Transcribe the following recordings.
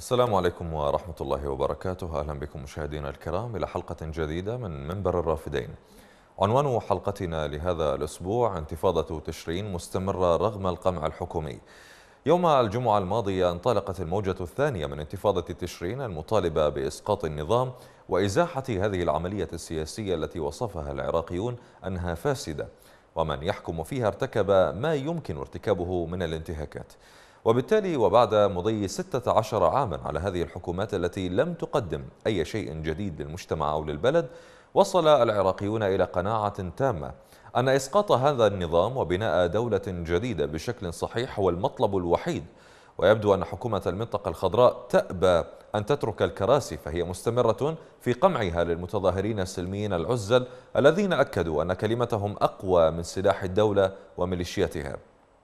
السلام عليكم ورحمة الله وبركاته. أهلا بكم مشاهدينا الكرام إلى حلقة جديدة من منبر الرافدين. عنوان حلقتنا لهذا الأسبوع: انتفاضة تشرين مستمرة رغم القمع الحكومي. يوم الجمعة الماضية انطلقت الموجة الثانية من انتفاضة تشرين المطالبة بإسقاط النظام وإزاحة هذه العملية السياسية التي وصفها العراقيون أنها فاسدة، ومن يحكم فيها ارتكب ما يمكن ارتكابه من الانتهاكات. وبالتالي وبعد مضي 16 عاما على هذه الحكومات التي لم تقدم أي شيء جديد للمجتمع أو للبلد، وصل العراقيون إلى قناعة تامة أن إسقاط هذا النظام وبناء دولة جديدة بشكل صحيح هو المطلب الوحيد. ويبدو أن حكومة المنطقة الخضراء تأبى أن تترك الكراسي، فهي مستمرة في قمعها للمتظاهرين السلميين العزل الذين أكدوا أن كلمتهم أقوى من سلاح الدولة وميليشياتها.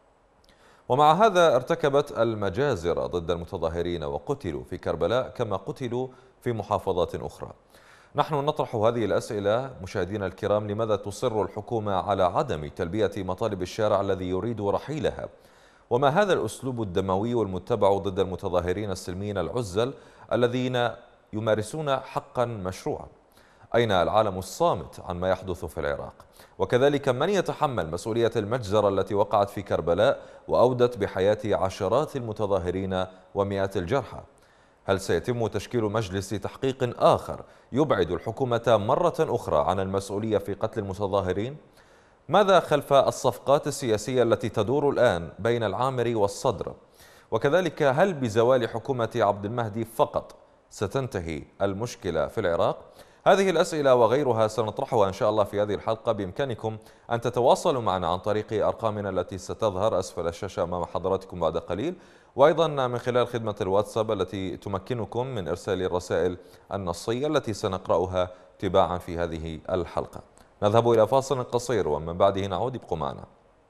ومع هذا ارتكبت المجازر ضد المتظاهرين وقتلوا في كربلاء كما قتلوا في محافظات أخرى. نحن نطرح هذه الأسئلة مشاهدينا الكرام: لماذا تصر الحكومة على عدم تلبية مطالب الشارع الذي يريد رحيلها؟ وما هذا الأسلوب الدموي والمتبع ضد المتظاهرين السلميين العزل الذين يمارسون حقا مشروعا؟ أين العالم الصامت عن ما يحدث في العراق؟ وكذلك من يتحمل مسؤولية المجزرة التي وقعت في كربلاء وأودت بحياة عشرات المتظاهرين ومئات الجرحى؟ هل سيتم تشكيل مجلس تحقيق آخر يبعد الحكومة مرة أخرى عن المسؤولية في قتل المتظاهرين؟ ماذا خلف الصفقات السياسية التي تدور الآن بين العامري والصدر؟ وكذلك هل بزوال حكومة عبد المهدي فقط ستنتهي المشكلة في العراق؟ هذه الأسئلة وغيرها سنطرحها إن شاء الله في هذه الحلقة. بإمكانكم أن تتواصلوا معنا عن طريق أرقامنا التي ستظهر أسفل الشاشة أمام حضراتكم بعد قليل، وأيضا من خلال خدمة الواتساب التي تمكنكم من إرسال الرسائل النصية التي سنقرأها تباعا في هذه الحلقة. نذهب إلى فاصل قصير ومن بعده نعود. ابقوا معنا.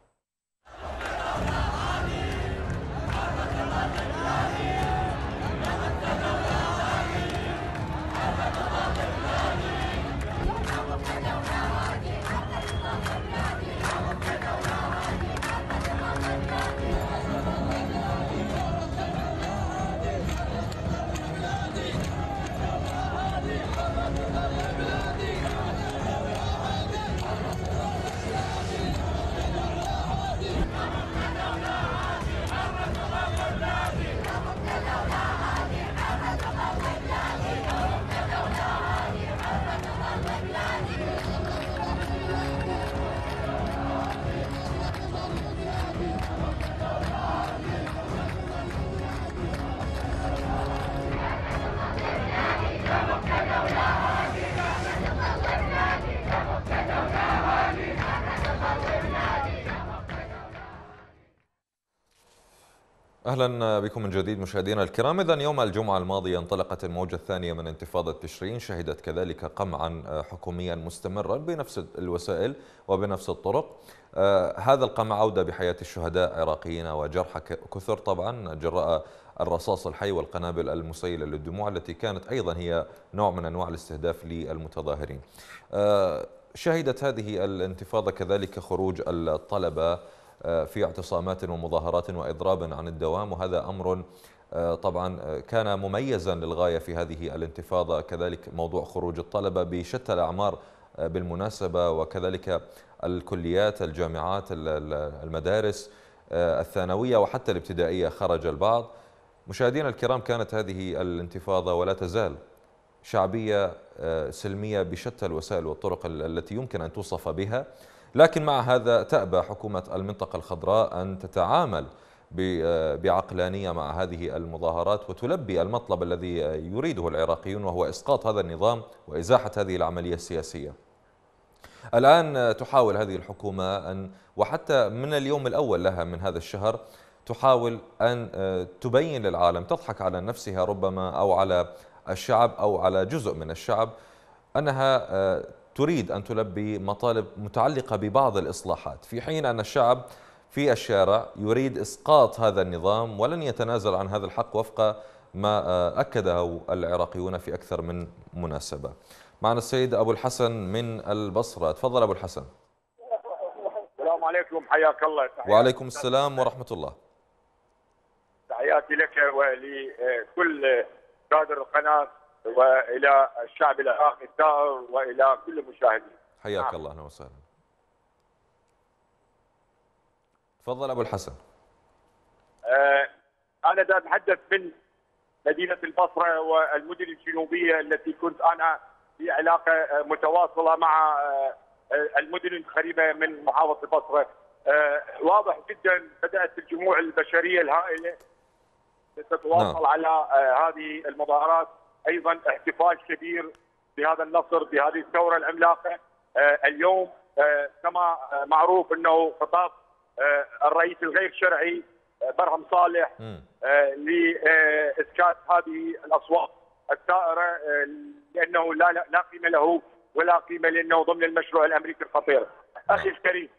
أهلا بكم من جديد مشاهدينا الكرام. إذن يوم الجمعة الماضية انطلقت الموجة الثانية من انتفاضة تشرين، شهدت كذلك قمعا حكوميا مستمرا بنفس الوسائل وبنفس الطرق. هذا القمع أودى بحياة الشهداء عراقيين وجرحى كثر طبعا جراء الرصاص الحي والقنابل المسيلة للدموع التي كانت أيضا هي نوع من أنواع الاستهداف للمتظاهرين. شهدت هذه الانتفاضة كذلك خروج الطلبة في اعتصامات ومظاهرات وإضراب عن الدوام، وهذا أمر طبعا كان مميزا للغاية في هذه الانتفاضة. كذلك موضوع خروج الطلبة بشتى الأعمار بالمناسبة، وكذلك الكليات، الجامعات، المدارس الثانوية وحتى الابتدائية خرج البعض. مشاهدينا الكرام، كانت هذه الانتفاضة ولا تزال شعبية سلمية بشتى الوسائل والطرق التي يمكن أن توصف بها، لكن مع هذا تأبى حكومة المنطقة الخضراء أن تتعامل بعقلانية مع هذه المظاهرات وتلبي المطلب الذي يريده العراقيون، وهو إسقاط هذا النظام وإزاحة هذه العملية السياسية. الآن تحاول هذه الحكومة أن، وحتى من اليوم الأول لها من هذا الشهر، تحاول أن تبين للعالم، تضحك على نفسها ربما أو على الشعب أو على جزء من الشعب، أنها تريد أن تلبي مطالب متعلقة ببعض الإصلاحات، في حين أن الشعب في الشارع يريد إسقاط هذا النظام ولن يتنازل عن هذا الحق وفق ما أكده العراقيون في أكثر من مناسبة. معنا السيد أبو الحسن من البصرة. تفضل أبو الحسن. السلام عليكم، حياك الله. وعليكم السلام ورحمة الله. تحياتي تحياتي لك ولكل كادر القناه والى الشعب العراقي الثائر والى كل المشاهدين. حياك الله، اهلا وسهلا. تفضل ابو الحسن. انا دا اتحدث من مدينه البصره والمدن الجنوبيه التي كنت انا في علاقه متواصله مع المدن القريبه من محافظه البصره. واضح جدا بدات الجموع البشريه الهائله تتواصل على هذه المظاهرات، ايضا احتفال كبير بهذا النصر بهذه الثوره العملاقه. اليوم كما معروف انه خطاب الرئيس الغير شرعي برهم صالح لاسكات هذه الاصوات الثائره، لانه لا قيمه له ولا قيمه لانه ضمن المشروع الامريكي الخطير. اخي الكريم،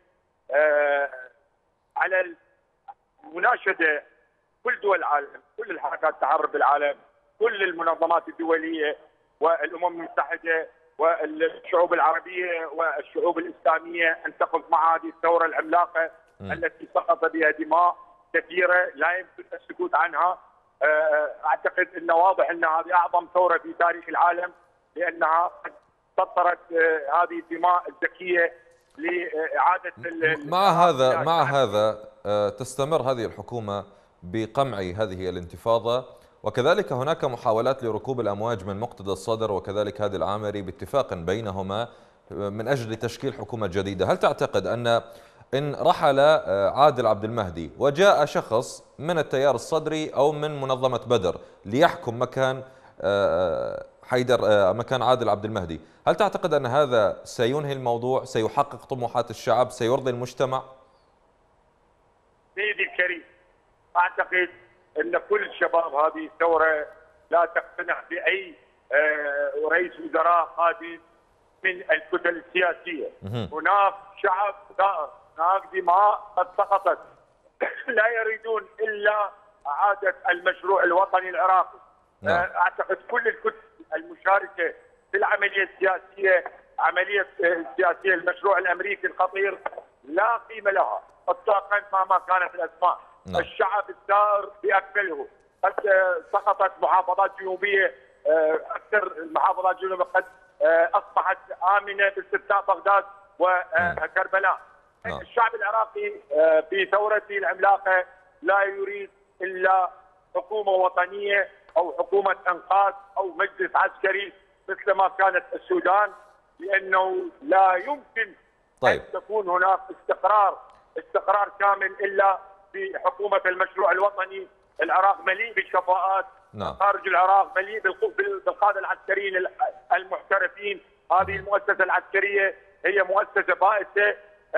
على المناشده كل دول العالم، كل الحركات التحرر بالعالم، كل المنظمات الدوليه والامم المتحده والشعوب العربيه والشعوب الاسلاميه ان تقف مع هذه الثوره العملاقه التي سقط بها دماء كثيره لا يمكن السكوت عنها. اعتقد انه واضح ان هذه اعظم ثوره في تاريخ العالم، لانها سطرت هذه الدماء الزكيه لاعاده مع هذا تستمر هذه الحكومه بقمع هذه الانتفاضه، وكذلك هناك محاولات لركوب الامواج من مقتدى الصدر وكذلك هادي العامري باتفاق بينهما من اجل تشكيل حكومه جديده. هل تعتقد ان رحل عادل عبد المهدي وجاء شخص من التيار الصدري او من منظمه بدر ليحكم مكان مكان عادل عبد المهدي، هل تعتقد ان هذا سينهي الموضوع، سيحقق طموحات الشعب، سيرضي المجتمع؟ سيدي الكريم، اعتقد ان كل شباب هذه الثوره لا تقتنع باي رئيس وزراء قادم من الكتل السياسيه. هناك شعب ثائر، هناك دماء قد سقطت لا يريدون الا اعاده المشروع الوطني العراقي. اعتقد كل الكتل المشاركه في العمليه السياسيه، عمليه السياسيه المشروع الامريكي الخطير لا قيمه لها اطلاقا مهما كانت الاسماء. الشعب الثائر باكمله. قد سقطت محافظات جنوبيه، اكثر المحافظات الجنوبيه قد اصبحت امنه باستثناء بغداد وكربلاء. الشعب العراقي في ثورته العملاقه لا يريد الا حكومه وطنيه او حكومه انقاذ او مجلس عسكري مثل ما كانت السودان، لانه لا يمكن ان تكون هناك استقرار كامل الا في حكومه المشروع الوطني. العراق مليء بالكفاءات، خارج العراق مليء بالقاده العسكريين المحترفين. هذه المؤسسه العسكريه هي مؤسسه بائسه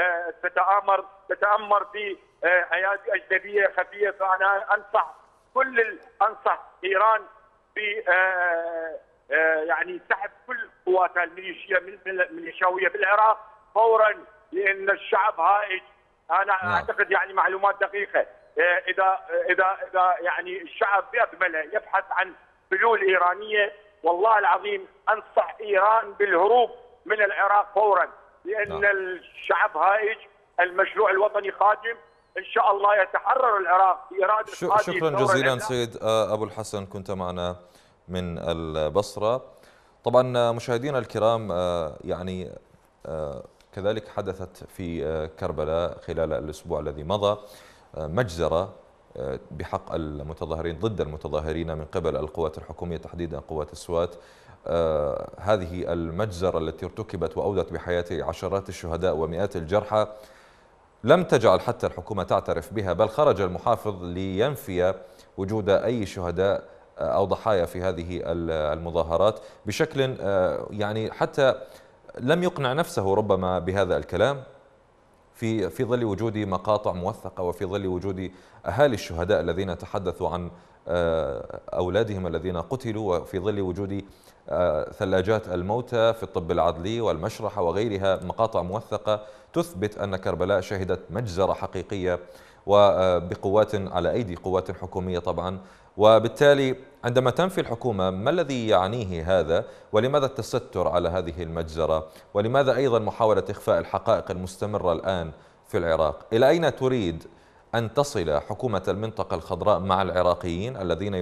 تتامر في ايادي اجنبيه خفيه. فانا انصح ايران ب يعني سحب كل قواتها الميليشياويه بالعراق فورا، لان الشعب هائج. انا اعتقد يعني معلومات دقيقه، اذا يعني الشعب باكمله يبحث عن حلول ايرانيه، والله العظيم انصح ايران بالهروب من العراق فورا، لان الشعب هائج. المشروع الوطني قادم، ان شاء الله يتحرر العراق باراده. شكرا جزيلا سيد ابو الحسن، كنت معنا من البصره. طبعا مشاهدينا الكرام، يعني كذلك حدثت في كربلاء خلال الاسبوع الذي مضى مجزرة بحق المتظاهرين ضد المتظاهرين من قبل القوات الحكومية، تحديدا قوات السوات. هذه المجزرة التي ارتكبت وأودت بحياة عشرات الشهداء ومئات الجرحى لم تجعل حتى الحكومة تعترف بها، بل خرج المحافظ لينفي وجود أي شهداء أو ضحايا في هذه المظاهرات بشكل يعني حتى لم يقنع نفسه ربما بهذا الكلام، في ظل وجود مقاطع موثقة وفي ظل وجود أهالي الشهداء الذين تحدثوا عن أولادهم الذين قتلوا، وفي ظل وجود ثلاجات الموتى في الطب العدلي والمشرحة وغيرها، مقاطع موثقة تثبت أن كربلاء شهدت مجزرة حقيقية وبقوات على أيدي قوات حكومية طبعا. وبالتالي عندما تنفي الحكومة، ما الذي يعنيه هذا؟ ولماذا التستر على هذه المجزرة؟ ولماذا أيضا محاولة إخفاء الحقائق المستمرة الآن في العراق؟ إلى أين تريد أن تصل حكومة المنطقة الخضراء مع العراقيين الذين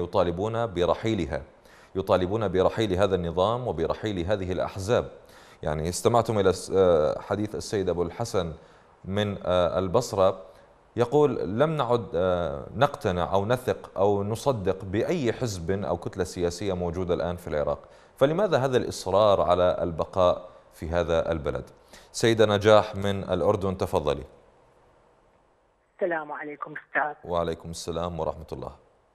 يطالبون برحيل هذا النظام وبرحيل هذه الأحزاب. يعني استمعتم إلى حديث السيد أبو الحسن من البصرة، يقول لم نعد نقتنع أو نثق أو نصدق بأي حزب أو كتلة سياسية موجودة الآن في العراق، فلماذا هذا الإصرار على البقاء في هذا البلد؟ سيدة نجاح من الأردن، تفضلي. السلام عليكم أستاذ. وعليكم السلام ورحمة الله.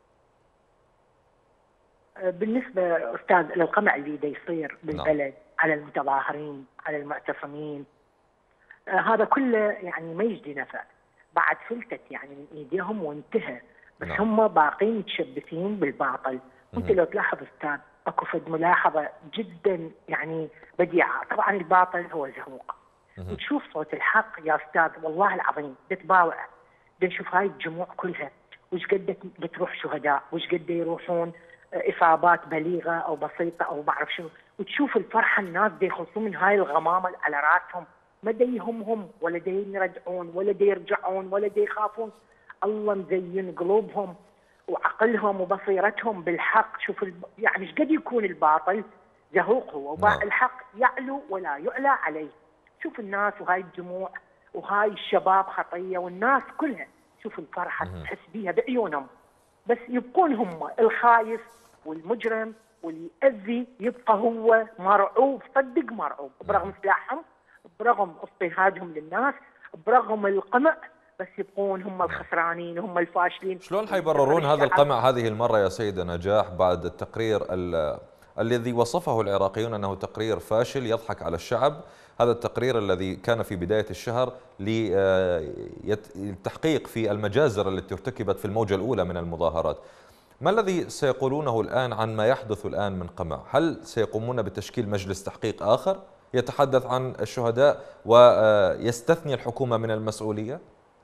بالنسبة أستاذ للقمع اللي دا يصير بالبلد على المتظاهرين على المعتصمين، هذا كله يعني ما يجدي نفع، بعد فلتت يعني من ايديهم وانتهى، بس هم باقين متشبثين بالباطل. وانت لو تلاحظ أستاذ اكو فد ملاحظة جدا يعني بديعة، طبعا الباطل هو زهوق، وتشوف صوت الحق يا أستاذ والله العظيم تتباوع، نشوف هاي الجموع كلها وش قد بتروح شهداء، وش قد يروحون اصابات بليغه او بسيطه او ما اعرف شنو، وتشوف الفرحه الناس دي يخلصون من هاي الغمامه على راسهم، ما دي يهمهم ولا دي يرجعون ولا دي يرجعون ولا دي يخافون. الله مزين قلوبهم وعقلهم وبصيرتهم بالحق. شوف يعني ايش قد يكون الباطل زهوق هو، الحق يعلو ولا يعلى عليه. شوف الناس وهاي الجموع وهاي الشباب خطيه والناس كلها، شوف الفرحه تحس بيها بعيونهم، بس يبقون هم الخايف والمجرم واللي يأذي يبقى هو مرعوب، صدق مرعوب، برغم سلاحهم، برغم اضطهادهم للناس، برغم القمع، بس يبقون هم الخسرانين، هم الفاشلين. شلون حيبررون هذا القمع هذه المرة يا سيدة نجاح بعد التقرير الذي وصفه العراقيون أنه تقرير فاشل يضحك على الشعب؟ هذا التقرير الذي كان في بداية الشهر للتحقيق في المجازر التي ارتكبت في الموجة الأولى من المظاهرات. ما الذي سيقولونه الآن عن ما يحدث الآن من قمع؟ هل سيقومون بتشكيل مجلس تحقيق آخر يتحدث عن الشهداء ويستثني الحكومة من المسؤولية؟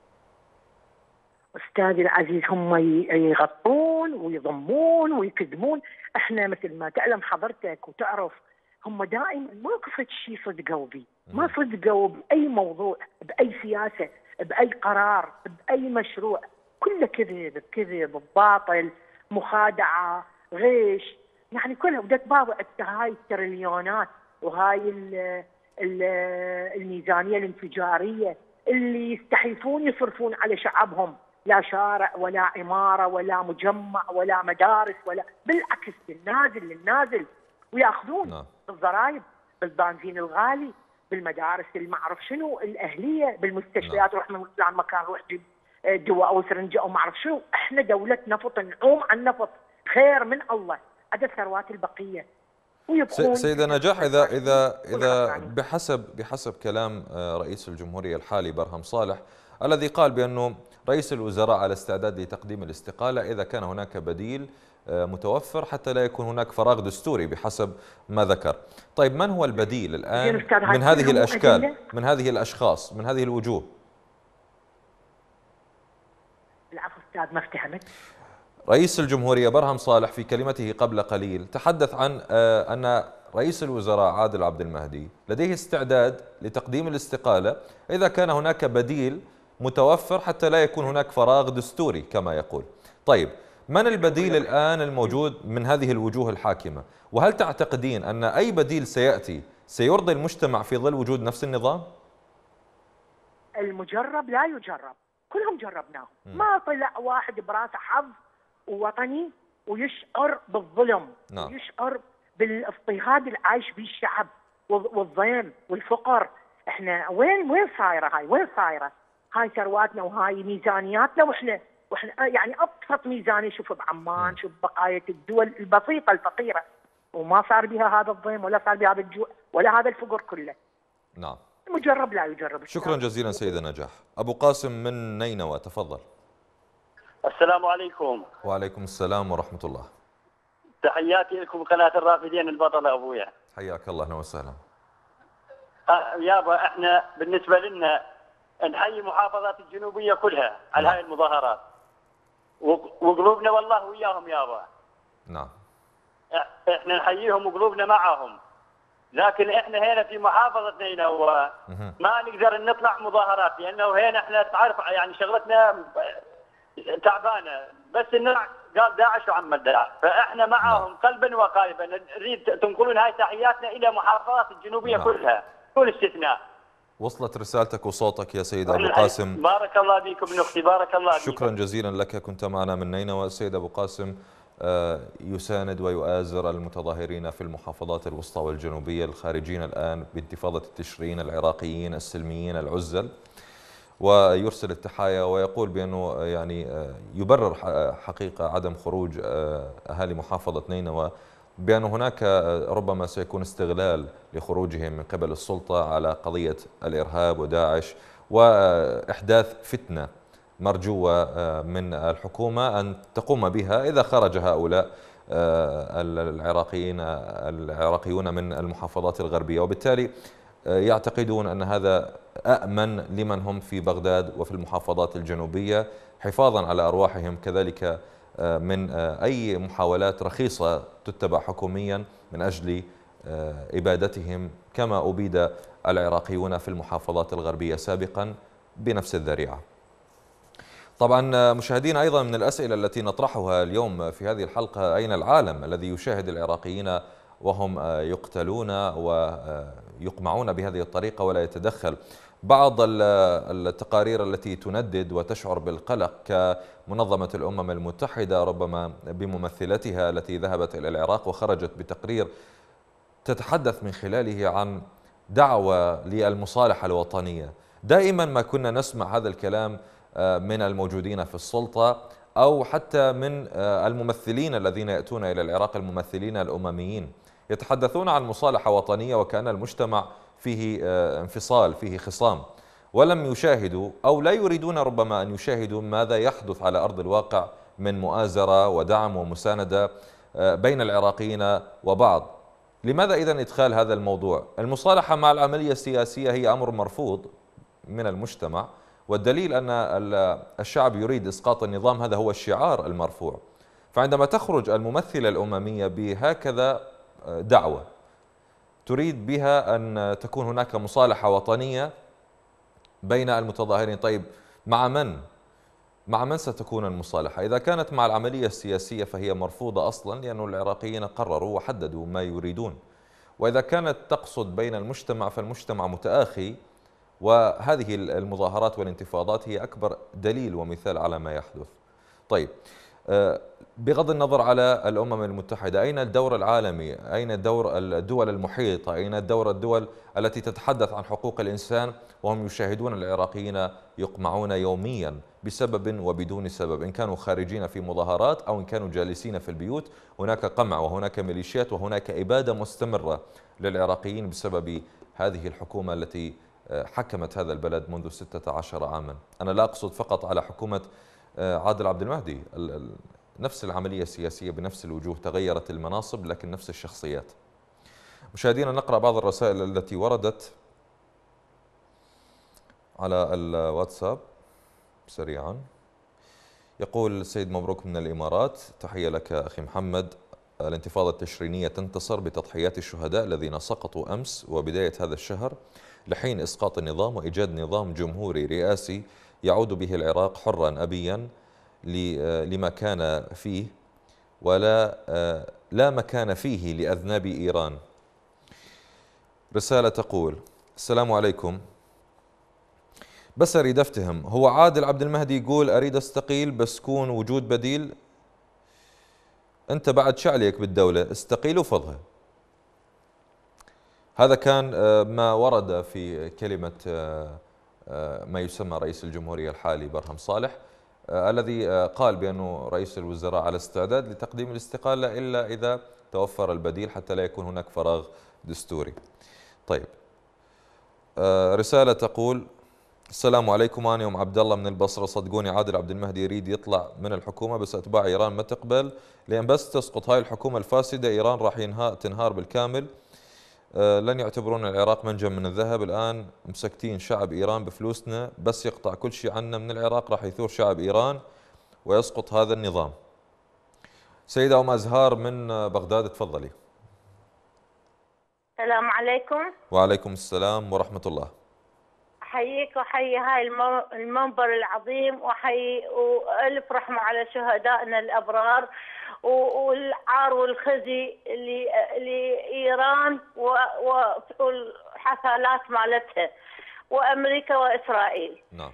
أستاذي العزيز هم يغطون ويضمون ويكذبون. احنا مثل ما تعلم حضرتك وتعرف هم دائما ماكو فد شيء صدقوا به، ما صدقوا بأي موضوع، بأي سياسة، بأي قرار، بأي مشروع، كله كذب بكذب باطل، مخادعة، غش، يعني كلها. وده تباوع هاي التريليونات وهاي الميزانية الانفجارية اللي يستحيفون يصرفون على شعبهم، لا شارع ولا عمارة ولا مجمع ولا مدارس ولا، بالعكس بالنازل للنازل، وياخذون بالضرائب، بالبنزين الغالي، بالمدارس المعرف شنو الأهلية، بالمستشفيات روح من فلان مكان روح جيب دواء أو سرنجة أو معرف شنو. احنا دولة نفط، نعوم عن نفط، خير من الله، عدا الثروات البقية. سيدة نجاح، إذا بحسب كلام رئيس الجمهورية الحالي برهم صالح الذي قال بأنه رئيس الوزراء على استعداد لتقديم الاستقالة إذا كان هناك بديل متوفر حتى لا يكون هناك فراغ دستوري بحسب ما ذكر. طيب من هو البديل الآن من هذه الأشكال، من هذه الأشخاص، من هذه الوجوه؟ العفو أستاذ ما افتهمت. رئيس الجمهورية برهم صالح في كلمته قبل قليل تحدث عن أن رئيس الوزراء عادل عبد المهدي لديه استعداد لتقديم الاستقالة إذا كان هناك بديل متوفر حتى لا يكون هناك فراغ دستوري كما يقول. طيب من البديل الآن الموجود من هذه الوجوه الحاكمة؟ وهل تعتقدين أن أي بديل سيأتي سيرضي المجتمع في ظل وجود نفس النظام؟ المجرب لا يجرب، كلهم جربناهم، ما طلع واحد براسه حظ ووطني ويشعر بالظلم، ويشعر بالاضطهاد اللي عايش به الشعب والضيم والفقر. احنا وين صايره هاي؟ وين صايره هاي ثرواتنا وهاي ميزانياتنا؟ واحنا يعني ابسط ميزانيه شوف بعمان، شوف بقايا الدول البسيطه الفقيره، وما صار بها هذا الضيم ولا صار بها هذا الجوع ولا هذا الفقر كله. نعم. مجرب لا يجرب. شكرا جزيلا سيدة نجاح. أبو قاسم من نينوى، تفضل. السلام عليكم. وعليكم السلام ورحمة الله. تحياتي لكم قناة الرافدين البطلة أبويا. حياك الله، أهلا وسهلا. يابا احنا بالنسبة لنا نحيي المحافظات الجنوبية كلها على هاي المظاهرات، وقلوبنا والله وياهم يابا. نعم. احنا نحييهم وقلوبنا معهم، لكن احنا هنا في محافظه نينوى ما نقدر نطلع مظاهرات، لانه هنا احنا تعرف يعني شغلتنا تعبانه، بس الناس قال داعش وعمل داعش، فاحنا معاهم قلبا وقالبا. نريد تنقلون هاي تحياتنا الى محافظات الجنوبيه كلها دون استثناء. وصلت رسالتك وصوتك يا سيد أبو قاسم. بارك الله بكم ابن أختي، بارك الله بكم. شكرا جزيلا لك، كنت معنا من نينوى. السيد أبو قاسم يساند ويؤازر المتظاهرين في المحافظات الوسطى والجنوبية الخارجين الآن بانتفاضة تشرين، العراقيين السلميين العزل، ويرسل التحايا ويقول بأنه يعني يبرر حقيقة عدم خروج أهالي محافظة نينوى، بأن هناك ربما سيكون استغلال لخروجهم من قبل السلطة على قضية الإرهاب وداعش وإحداث فتنة مرجوة من الحكومة أن تقوم بها إذا خرج هؤلاء العراقيون من المحافظات الغربية، وبالتالي يعتقدون أن هذا أأمن لمن هم في بغداد وفي المحافظات الجنوبية، حفاظا على أرواحهم كذلك من أي محاولات رخيصة تتبع حكوميا من أجل إبادتهم كما أبيد العراقيون في المحافظات الغربية سابقا بنفس الذريعة. طبعا مشاهدين، أيضا من الأسئلة التي نطرحها اليوم في هذه الحلقة: أين العالم الذي يشاهد العراقيين وهم يقتلون ويقمعون بهذه الطريقة ولا يتدخل؟ بعض التقارير التي تندد وتشعر بالقلق كمنظمة الأمم المتحدة ربما بممثلتها التي ذهبت إلى العراق وخرجت بتقرير تتحدث من خلاله عن دعوة للمصالحة الوطنية. دائما ما كنا نسمع هذا الكلام من الموجودين في السلطة أو حتى من الممثلين الذين يأتون إلى العراق، الممثلين الأمميين، يتحدثون عن مصالحة وطنية وكأن المجتمع فيه انفصال، فيه خصام، ولم يشاهدوا أو لا يريدون ربما أن يشاهدوا ماذا يحدث على أرض الواقع من مؤازرة ودعم ومساندة بين العراقيين وبعض. لماذا إذن إدخال هذا الموضوع؟ المصالحة مع العملية السياسية هي أمر مرفوض من المجتمع، والدليل أن الشعب يريد إسقاط النظام، هذا هو الشعار المرفوع. فعندما تخرج الممثلة الأممية بهكذا دعوة تريد بها أن تكون هناك مصالحة وطنية بين المتظاهرين، طيب مع من؟ مع من ستكون المصالحة؟ إذا كانت مع العملية السياسية فهي مرفوضة أصلا، لأن العراقيين قرروا وحددوا ما يريدون. وإذا كانت تقصد بين المجتمع فالمجتمع متآخي، وهذه المظاهرات والانتفاضات هي أكبر دليل ومثال على ما يحدث. طيب، بغض النظر على الأمم المتحدة، أين الدور العالمي؟ أين دور الدول المحيطة؟ أين دور الدول التي تتحدث عن حقوق الإنسان وهم يشاهدون العراقيين يقمعون يوميا بسبب وبدون سبب، إن كانوا خارجين في مظاهرات أو إن كانوا جالسين في البيوت؟ هناك قمع وهناك ميليشيات وهناك إبادة مستمرة للعراقيين بسبب هذه الحكومة التي حكمت هذا البلد منذ 16 عاما. أنا لا أقصد فقط على حكومة عادل عبد المهدي، نفس العملية السياسية بنفس الوجوه، تغيرت المناصب لكن نفس الشخصيات. مشاهدينا، نقرأ بعض الرسائل التي وردت على الواتساب سريعا. يقول السيد مبروك من الإمارات: تحية لك أخي محمد، الانتفاضة التشرينية تنتصر بتضحيات الشهداء الذين سقطوا أمس وبداية هذا الشهر لحين إسقاط النظام وإيجاد نظام جمهوري رئاسي يعود به العراق حرا أبيا لما كان فيه لا مكان فيه لأذناب إيران. رسالة تقول: السلام عليكم، بس أريد أفتهم، هو عادل عبد المهدي يقول أريد أستقيل بس كون وجود بديل؟ أنت بعد شعليك بالدولة، استقيل وفضها. هذا كان ما ورد في كلمة ما يسمى رئيس الجمهورية الحالي برهم صالح، الذي قال بأنه رئيس الوزراء على استعداد لتقديم الاستقالة إلا إذا توفر البديل حتى لا يكون هناك فراغ دستوري. طيب، رسالة تقول: السلام عليكم، أنا يوم عبد الله من البصرة، صدقوني عادل عبد المهدي يريد يطلع من الحكومة بس أتباع إيران ما تقبل، لأن بس تسقط هاي الحكومة الفاسدة إيران راح تنهار بالكامل. لن يعتبرون العراق منجم من الذهب، الآن مسكتين شعب إيران بفلوسنا، بس يقطع كل شيء عنا من العراق راح يثور شعب إيران ويسقط هذا النظام. سيدة أم أزهار من بغداد، تفضلي. السلام عليكم. وعليكم السلام ورحمة الله. أحييك وأحيي هاي المنبر العظيم، وأحيي وألف رحمة على شهدائنا الأبرار والعار والخزي لإيران والحفلات مالتها وأمريكا وإسرائيل. نعم.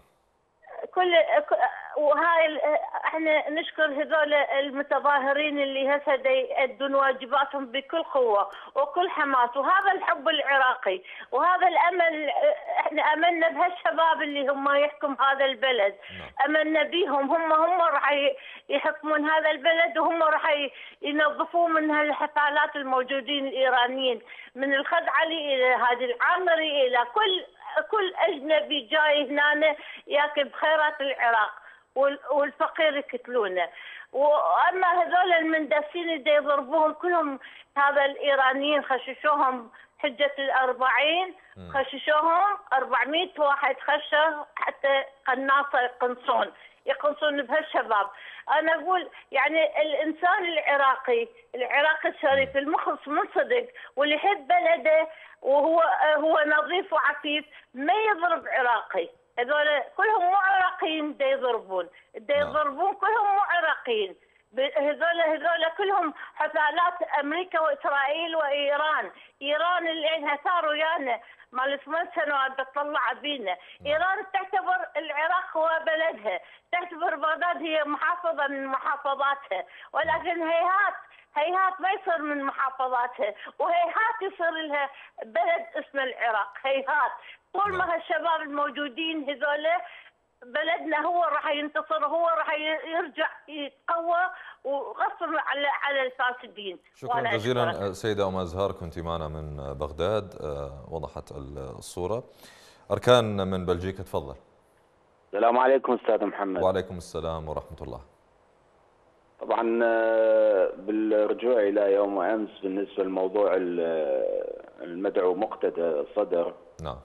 وهاي احنا نشكر هذول المتظاهرين اللي هسه يؤدون واجباتهم بكل قوه وكل حماس، وهذا الحب العراقي وهذا الامل. احنا املنا بهالشباب اللي هم يحكم هذا البلد. املنا بيهم، هم راح يحكمون هذا البلد، وهم راح ينظفون من هالحفالات الموجودين الايرانيين، من الخزعلي الى هذه العامري الى كل اجنبي جاي هنا ياكل بخيرات العراق والفقير يقتلونه. واما هذول المندسين اللي يضربوهم كلهم، هذا الايرانيين خششوهم حجه ال40، خششوهم 400 واحد خشه حتى قناصه يقنصون بهالشباب. انا اقول يعني الانسان العراقي الشريف المخلص من صدق واللي يحب بلده وهو نظيف وعفيف ما يضرب عراقي. هذول كلهم مو عراقيين يضربون كلهم مو عراقيين. هذول كلهم حفالات امريكا واسرائيل وايران. ايران اللي عندها ثار ويانا مال 8 سنوات بتطلع بينا. ايران تعتبر العراق هو بلدها، تعتبر بغداد هي محافظه من محافظاتها، ولكن هيهات ما يصير من محافظاتها، وهيهات يصير لها بلد اسمه العراق. هيهات طول ما هالشباب الموجودين هذول بلدنا هو راح ينتصر، هو راح يرجع يتقوى وغصب على الفاسدين. شكرا جزيلا سيدة أم أزهار، كنت معنا من بغداد، وضحت الصورة. أركان من بلجيكا، تفضل. السلام عليكم أستاذ محمد. وعليكم السلام ورحمة الله. طبعا بالرجوع إلى يوم أمس بالنسبة لموضوع المدعو مقتدى الصدر، نعم،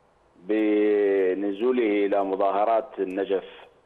بنزوله إلى مظاهرات النجف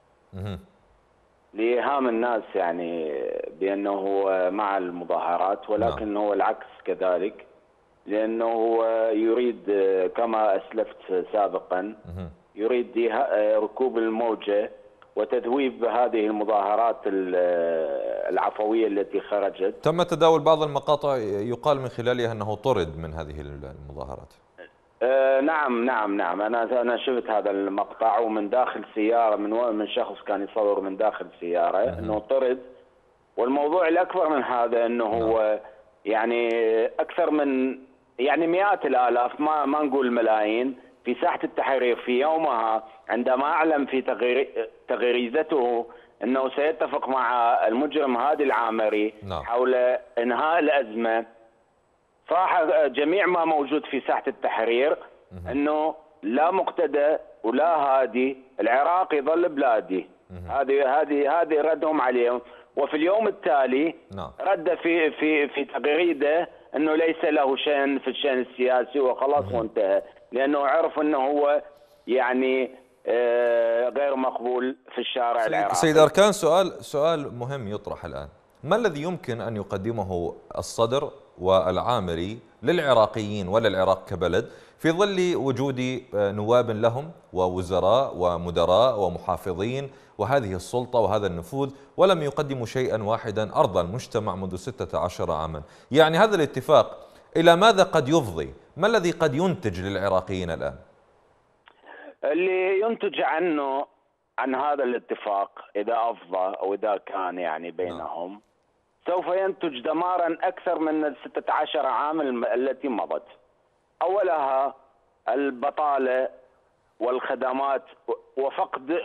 لإيهام الناس يعني بأنه هو مع المظاهرات، ولكن هو العكس كذلك، لأنه يريد كما أسلفت سابقا يريد ركوب الموجة وتذويب هذه المظاهرات العفوية التي خرجت. تم تداول بعض المقاطع يقال من خلالها أنه طرد من هذه المظاهرات. نعم أنا شفت هذا المقطع، ومن داخل سيارة من شخص كان يصور من داخل سيارة أنه طرد. والموضوع الأكبر من هذا أنه هو يعني أكثر من يعني مئات الآلاف، ما نقول ملايين، في ساحة التحرير في يومها عندما أعلن في تغريدته أنه سيتفق مع المجرم هادي العامري حول إنهاء الأزمة. صاح جميع ما موجود في ساحة التحرير أنه لا مقتدى ولا هادي، العراق يظل بلادي. هذه ردهم عليهم. وفي اليوم التالي رد في تغريده أنه ليس له شأن في الشأن السياسي وخلاص وانتهى، لأنه عرف أنه هو يعني غير مقبول في الشارع العراقي. سيد أركان، سؤال مهم يطرح الآن. ما الذي يمكن أن يقدمه الصدر والعامري للعراقيين وللعراق كبلد في ظل وجود نواب لهم ووزراء ومدراء ومحافظين وهذه السلطة وهذا النفوذ، ولم يقدموا شيئا واحدا أرضى المجتمع منذ 16 عاما؟ يعني هذا الاتفاق إلى ماذا قد يفضي؟ ما الذي قد ينتج للعراقيين الآن؟ اللي ينتج عن هذا الاتفاق إذا أفضى أو إذا كان يعني بينهم سوف ينتج دمارا أكثر من 16 عام التي مضت. أولها البطالة والخدمات وفقد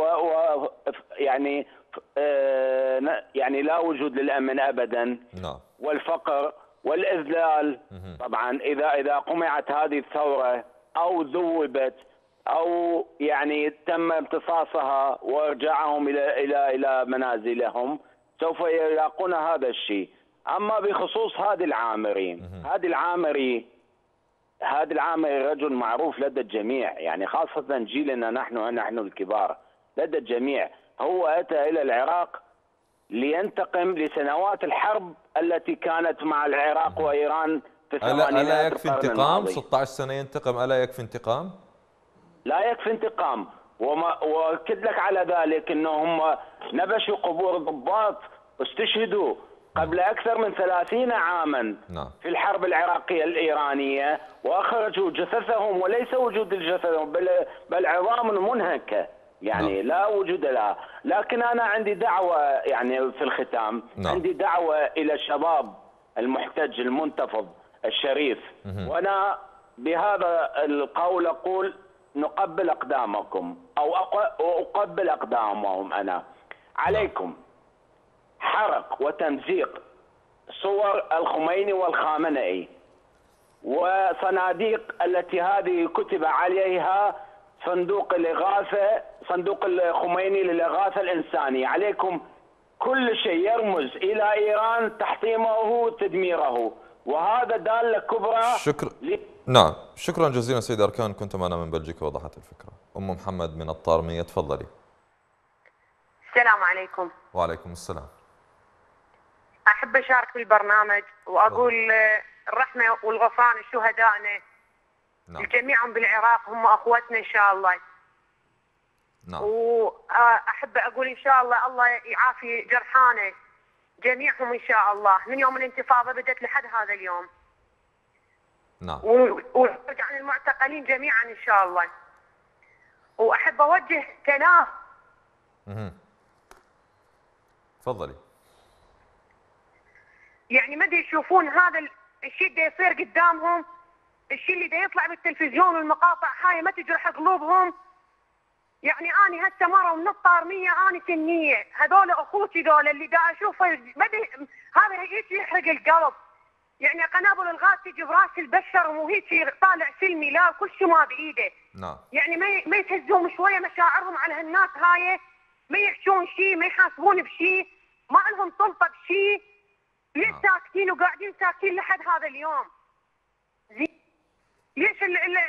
يعني لا وجود للأمن أبدا، والفقر والإذلال. طبعا إذا قمعت هذه الثورة أو ذوبت أو يعني تم امتصاصها وارجاعهم إلى منازلهم سوف يلاقون هذا الشيء. أما بخصوص هادي العامري، هادي العامري رجل معروف لدى الجميع، يعني خاصة جيلنا نحن الكبار لدى الجميع. هو أتى إلى العراق لينتقم لسنوات الحرب التي كانت مع العراق وإيران في ألا ثمانينات يكفي القرن انتقام؟ الماضي. 16 سنة ينتقم، ألا يكفي انتقام؟ لا يكفي انتقام، واكد لك على ذلك انه هم نبشوا قبور ضباط استشهدوا قبل اكثر من 30 عاما في الحرب العراقيه الايرانيه، واخرجوا جثثهم، وليس وجود الجثث بل عظام منهكه، يعني لا وجود لها. لكن انا عندي دعوه يعني في الختام، عندي دعوه الى الشباب المحتج المنتفض الشريف، وانا بهذا القول اقول نقبل اقدامكم او اقبل اقدامهم. انا عليكم حرق وتمزيق صور الخميني والخامنئي وصناديق التي هذه كتب عليها صندوق الإغاثة، صندوق الخميني للإغاثة الإنسانية. عليكم كل شيء يرمز إلى إيران تحطيمه تدميره، وهذا دالة كبرى. نعم، شكرا جزيلا سيد أركان، كنت معنا من بلجيكا وضحت الفكرة. أم محمد من الطارمية، تفضلي. السلام عليكم. وعليكم السلام. أحب أشارك بالبرنامج وأقول الرحمة والغفران لشهدائنا. جميعهم بالعراق هم أخوتنا إن شاء الله. وأحب أقول إن شاء الله الله يعافي جرحانا جميعهم إن شاء الله، من يوم الانتفاضة بدأت لحد هذا اليوم. ويرجع عن المعتقلين جميعا إن شاء الله. وأحب أوجه كلام. تفضلي. يعني ما يشوفون هذا الشيء اللي يصير قدامهم، الشيء اللي دا يطلع بالتلفزيون والمقاطع هاي ما تجرح قلوبهم. يعني اني هسه مره من الطارميه اني سنيه، هذول اخوتي ذول اللي دا اشوفه هذا هيك يحرق القلب. يعني قنابل الغاز تجي براس البشر وهيك طالع سلمي، لا كل شيء ما بايده. يعني ما يتهزون شويه مشاعرهم على هالناس هاي، ما يحشون شيء، ما يحاسبون بشيء، ما لهم سلطه بشيء. ليش ساكتين وقاعدين ساكتين لحد هذا اليوم؟ ليش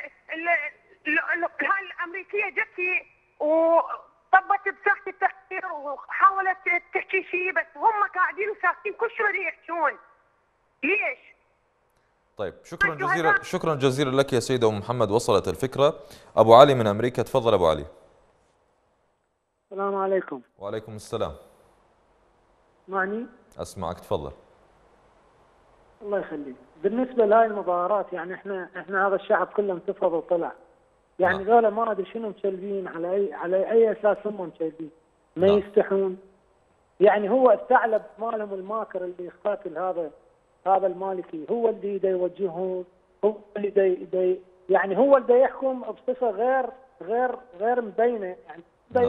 هاي الامريكيه جت وطبت بساحه التحرير وحاولت تحكي شيء، بس هم قاعدين وساكتين كل شيء بدهم يحكون. ليش؟ طيب شكرا جزيلا لك يا سيدة أم محمد، وصلت الفكرة. أبو علي من أمريكا، تفضل أبو علي. السلام عليكم. وعليكم السلام. معني؟ أسمعك، تفضل. الله يخليك. بالنسبة لهاي المظاهرات، يعني احنا هذا الشعب كله انتفض وطلع، يعني ذولا ما ادري شنو مشلبين، على اي اساس هم مشلبين؟ ما يستحون. يعني هو الثعلب مالهم الماكر اللي يقاتل هذا المالكي، هو اللي دا يوجههم، هو اللي دا يعني هو اللي دا يحكم بصفه غير مبينه، يعني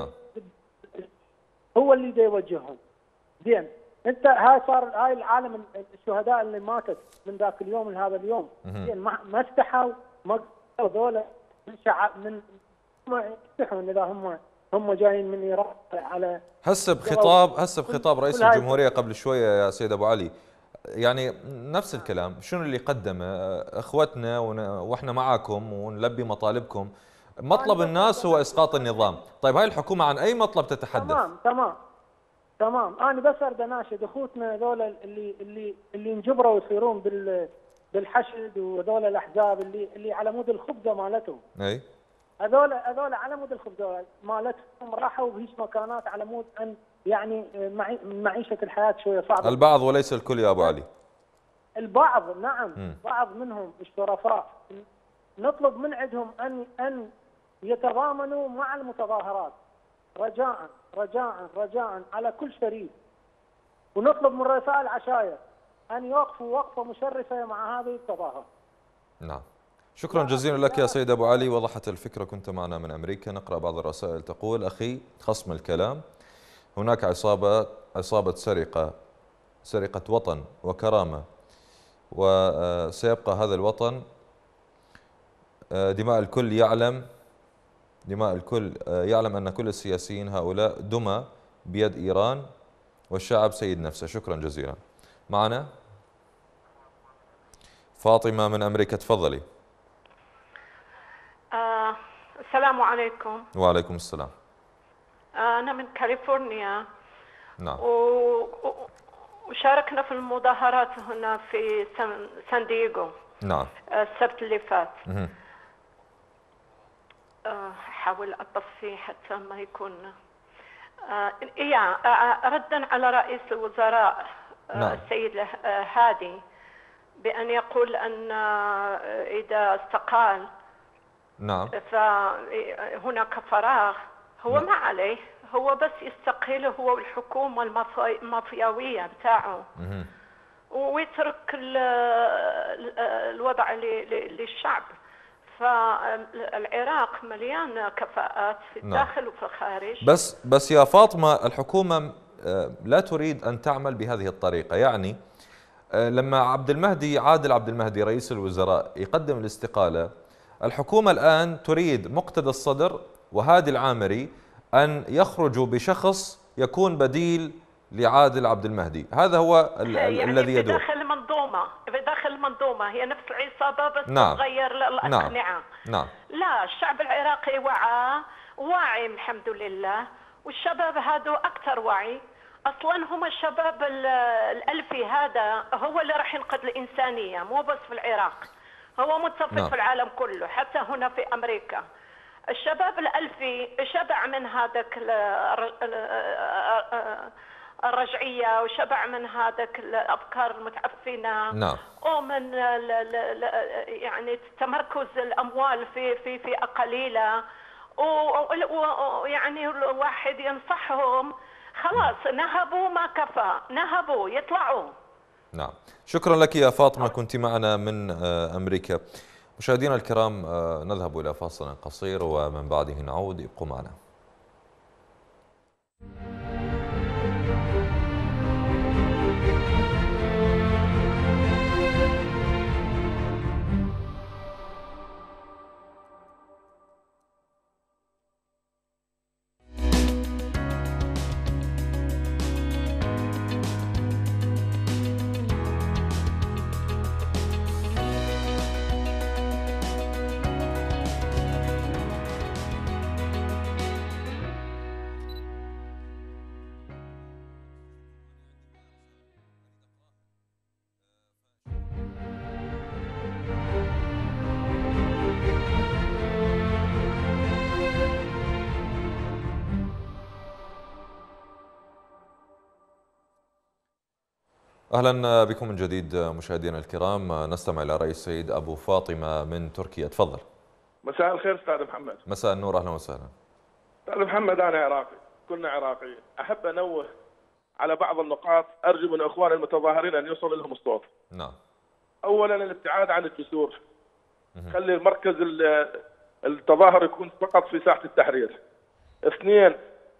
هو اللي دا يوجههم. زين، انت هاي العالم الشهداء اللي ماتت من ذاك اليوم لهذا اليوم، زين ما استحوا، ما ذولا من ما يستحون اذا هم جايين من ايران على هسه بخطاب رئيس الجمهوريه قبل شويه يا سيد ابو علي، يعني نفس الكلام. شنو اللي قدمه؟ اخوتنا واحنا معاكم ونلبي مطالبكم. مطلب الناس هو اسقاط النظام. طيب هاي الحكومه عن اي مطلب تتحدث؟ تمام. انا بس اريد اناشد اخوتنا هذول اللي انجبروا يصيرون بالحشد، وهذول الاحزاب اللي على مود الخبزه مالتهم. اي هذول على مود الخبزه مالتهم راحوا بهيج مكانات على مود ان يعني معيشه الحياه شويه صعبه. البعض وليس الكل يا ابو علي. البعض نعم. بعض منهم الشرفاء نطلب من عندهم ان يتضامنوا مع المتظاهرات رجاء على كل شريك، ونطلب من رؤساء العشائر ان يوقفوا وقفه مشرفه مع هذه التظاهر. نعم، شكرا جزيلا لك يا سيد ابو علي، وضحت الفكره. كنت معنا من امريكا. نقرا بعض الرسائل تقول: اخي خصم الكلام، هناك عصابه سرقه وطن وكرامه، وسيبقى هذا الوطن. دماء الكل يعلم أن كل السياسيين هؤلاء دمى بيد إيران، والشعب سيد نفسه. شكرا جزيلا. معنا فاطمة من أمريكا، تفضلي. السلام عليكم. وعليكم السلام. أنا من كاليفورنيا. نعم. وشاركنا في المظاهرات هنا في سان دييغو. نعم. السبت اللي فات. حاول أطفي حتى ما يكون ردا على رئيس الوزراء السيد هادي بأن يقول أن إذا استقال نعم فهناك فراغ. هو ما عليه، هو بس يستقيل هو والحكومة المافياوية بتاعه ويترك الوضع للشعب. فالعراق مليان كفاءات في الداخل وفي الخارج. بس يا فاطمة، الحكومة لا تريد أن تعمل بهذه الطريقة. يعني لما عادل عبد المهدي رئيس الوزراء يقدم الاستقالة، الحكومة الآن تريد مقتدى الصدر وهادي العامري أن يخرجوا بشخص يكون بديل لعادل عبد المهدي. هذا هو يعني الذي يدور بداخل المنظومة هي نفس العصابة بس تغير الأقنعة. نعم. لا، الشعب العراقي واعي الحمد لله، والشباب هذا أكثر وعي. أصلا هم الشباب الألفي هذا هو اللي راح ينقذ الإنسانية، مو بس في العراق، هو متفق في العالم كله حتى هنا في أمريكا. الشباب الألفي شبع من هذاك الرجعية وشبع من هذاك الأفكار المتعفنة. نعم. ومن يعني تمركز الأموال في فئة قليلة، ويعني الواحد ينصحهم خلاص نهبوا ما كفى، نهبوا يطلعوا. نعم، شكرا لك يا فاطمة، كنت معنا من أمريكا. مشاهدينا الكرام، نذهب إلى فاصل قصير ومن بعده نعود، ابقوا معنا. أهلا بكم من جديد مشاهدينا الكرام. نستمع إلى رئيس سيد أبو فاطمة من تركيا. تفضل. مساء الخير أستاذ محمد. مساء النور، أهلا وسهلا. أستاذ محمد، أنا عراقي، كلنا عراقيين. أحب أنوه على بعض النقاط أرجو من إخوان المتظاهرين أن يوصل لهم الصوت. نعم. أولا الابتعاد عن الجسور، خلي المركز التظاهر يكون فقط في ساحة التحرير. اثنين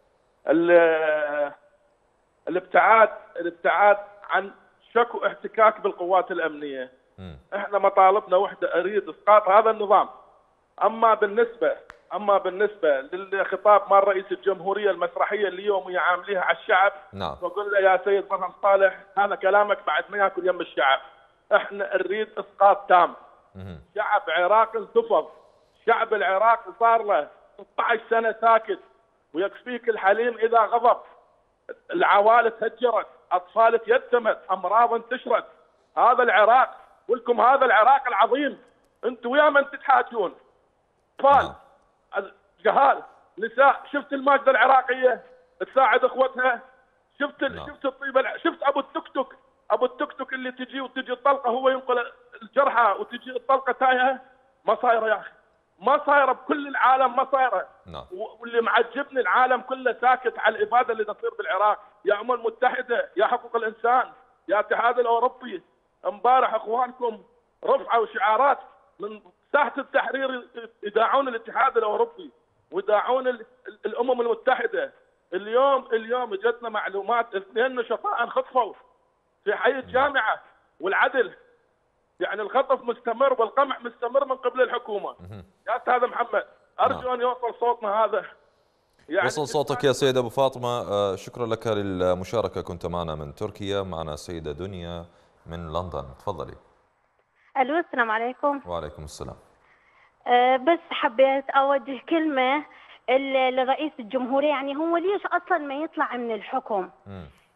الابتعاد عن شك واحتكاك بالقوات الأمنية. احنا مطالبنا وحده، اريد اسقاط هذا النظام. اما بالنسبه للخطاب مال رئيس الجمهوريه المسرحيه اللي اليوم يعامليها على الشعب، نعم، بقول له يا سيد برهم صالح هذا كلامك بعد ما ياكل يم الشعب. احنا نريد اسقاط تام. شعب عراقي انتفض، شعب العراق صار له 16 سنه ساكت، ويكفيك الحليم اذا غضب. العوائل تهجرت، اطفال تيتمت، امراض انتشرت. هذا العراق ولكم، هذا العراق العظيم. انتم ويا من تتحاجون؟ اطفال، جهال، نساء. شفت الماجده العراقيه تساعد اخوتها؟ شفت الطيبه، شفت ابو التوك توك اللي تجي الطلقه هو ينقل الجرحى وتجي الطلقه تايهه. ما صايره يا اخي، ما صايره بكل العالم، ما صايره. واللي معجبني العالم كله ساكت على الاباده اللي تصير بالعراق. يا امم المتحده، يا حقوق الانسان، يا الاتحاد الاوروبي، امبارح اخوانكم رفعوا شعارات من ساحه التحرير يداعون الاتحاد الاوروبي ويداعون الامم المتحده. اليوم جتنا معلومات 2 نشطاء انخطفوا في حي الجامعه، والعدل يعني الخطف مستمر والقمع مستمر من قبل الحكومه. يا استاذ محمد، ارجو ان يوصل صوتنا هذا. يعني وصل صوتك يا سيد ابو فاطمه. شكرا لك للمشاركه، كنت معنا من تركيا. معنا السيده دنيا من لندن، تفضلي. الو، السلام عليكم. وعليكم السلام. بس حبيت اوجه كلمه لرئيس الجمهوريه، يعني هو ليش اصلا ما يطلع من الحكم؟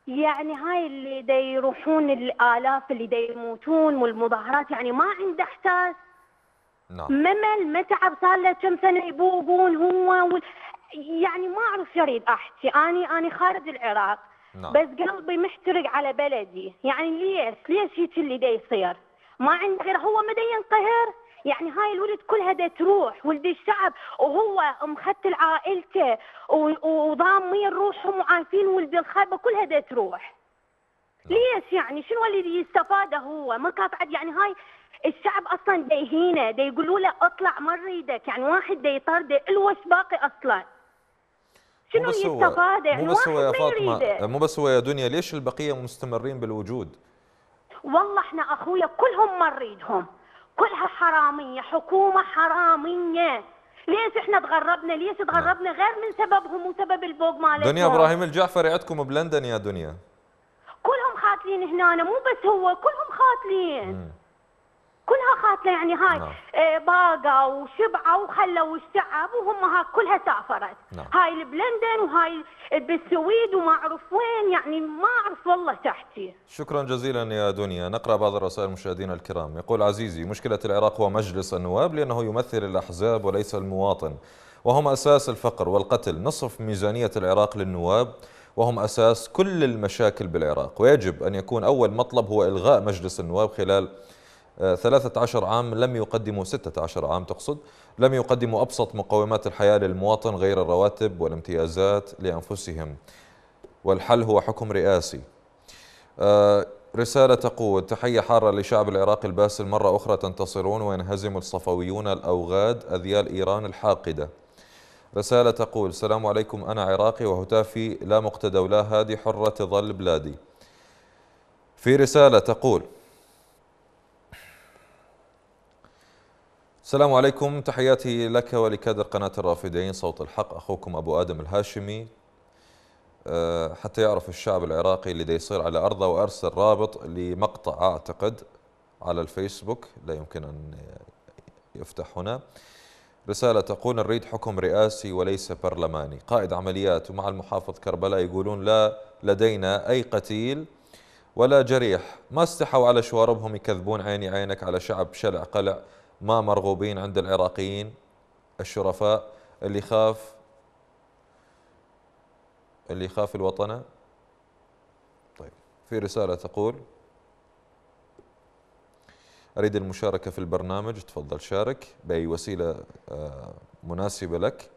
يعني هاي اللي دا يروحون الآلاف اللي دا يموتون والمظاهرات، يعني ما عنده إحساس. نعم. ممل متعب، صار له كم سنة يبوقون هو يعني ما أعرف شو أريد أحكي. أنا خارج العراق. نعم. بس قلبي محترق على بلدي. يعني ليش هيك اللي دا يصير؟ ما عنده غير هو مدى ينقهر. يعني هاي الولد كلها دا تروح، ولد الشعب وهو مختل عائلته وضامين روحهم وعارفين ولد الخربة كلها دا تروح. ليش يعني شنو اللي يستفاده هو؟ ما قاطعد. يعني هاي الشعب اصلا دا يهينه، دا يقولوا له اطلع ما نريدك، يعني واحد دا يطرده الوش باقي اصلا. شنو يستفاده؟ مو بس هو يا فاطمه، مو بس هو يا دنيا، ليش البقيه مستمرين بالوجود؟ والله احنا اخويا كلهم ما نريدهم، كلها حراميه، حكومه حراميه. ليش احنا تغربنا؟ ليش تغربنا غير من سببهم وسبب البوق مالتهم؟ دنيا ابراهيم الجعفري عندكم بلندن يا دنيا؟ كلهم خاتلين هنا، مو بس هو، كلهم خاتلين. كلها خاتله. يعني هاي باقوا وشبعوا وخلوا الشعب وهم ها كلها سافرت. هاي بلندن وهاي بالسويد وما اعرف وين، يعني ما اعرف والله تحكي. شكرا جزيلا يا دنيا. نقرا بعض الرسائل مشاهدينا الكرام. يقول عزيزي: مشكله العراق هو مجلس النواب لانه يمثل الاحزاب وليس المواطن، وهم اساس الفقر والقتل. نصف ميزانيه العراق للنواب وهم اساس كل المشاكل بالعراق، ويجب ان يكون اول مطلب هو الغاء مجلس النواب. خلال 13 عام لم يقدموا 16 عام تقصد لم يقدموا أبسط مقومات الحياة للمواطن غير الرواتب والامتيازات لأنفسهم، والحل هو حكم رئاسي. رسالة تقول: تحية حارة لشعب العراق الباسل، مرة أخرى تنتصرون وينهزم الصفويون الأوغاد أذيال إيران الحاقدة. رسالة تقول: السلام عليكم، أنا عراقي وهتافي لا مقتدى ولا هادي، حرة تظل بلادي. في رسالة تقول: السلام عليكم، تحياتي لك ولكادر قناة الرافدين صوت الحق، أخوكم أبو آدم الهاشمي. حتى يعرف الشعب العراقي اللي دا يصير على أرضه. وأرسل رابط لمقطع أعتقد على الفيسبوك، لا يمكن أن يفتح هنا. رسالة تقول: نريد حكم رئاسي وليس برلماني. قائد عمليات ومع المحافظ كربلاء يقولون لا لدينا أي قتيل ولا جريح. ما استحوا على شواربهم يكذبون عيني عينك على شعب شلع قلع، ما مرغوبين عند العراقيين الشرفاء اللي يخاف الوطن. طيب، في رسالة تقول: أريد المشاركة في البرنامج، تفضل شارك بأي وسيلة مناسبة لك.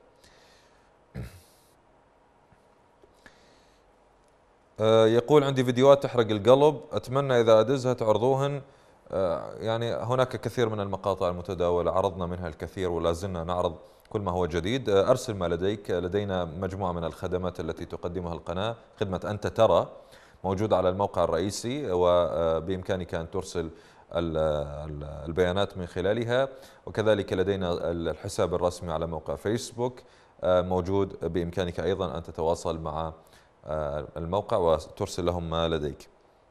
يقول: عندي فيديوهات تحرق القلب، أتمنى إذا أدزها تعرضوهن. يعني هناك كثير من المقاطع المتداولة عرضنا منها الكثير ولا زلنا نعرض كل ما هو جديد. أرسل ما لديك. لدينا مجموعة من الخدمات التي تقدمها القناة. خدمة أنت ترى موجودة على الموقع الرئيسي، وبإمكانك أن ترسل البيانات من خلالها، وكذلك لدينا الحساب الرسمي على موقع فيسبوك موجود، بإمكانك أيضا أن تتواصل مع الموقع وترسل لهم ما لديك.